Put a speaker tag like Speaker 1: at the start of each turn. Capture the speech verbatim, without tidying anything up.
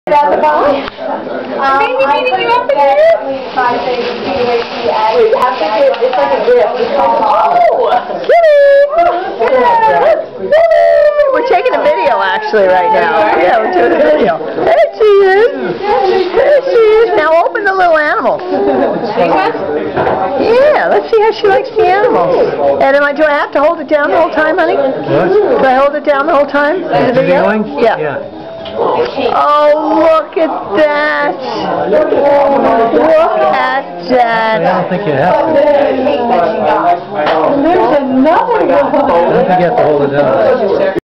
Speaker 1: At the bottom. Um, Maybe I put it definitely five days to see the way she acts.
Speaker 2: Wait, have to do it. It's like a gift. It's like, oh!
Speaker 3: Kitty! We're taking a video actually right now. Yeah, we're doing a video. There she is. There she is. Now open the little animal. Yeah, let's see how she likes the animals. And am I, do I have to hold it down the whole time, honey?
Speaker 4: What?
Speaker 3: Do I hold it down the whole time? Is the video?
Speaker 4: Videoing?
Speaker 3: Yeah.
Speaker 4: Yeah.
Speaker 3: Oh, look at that. Look at that.
Speaker 4: I don't think you have to.
Speaker 1: There's another one.
Speaker 4: I don't think you have to hold it down.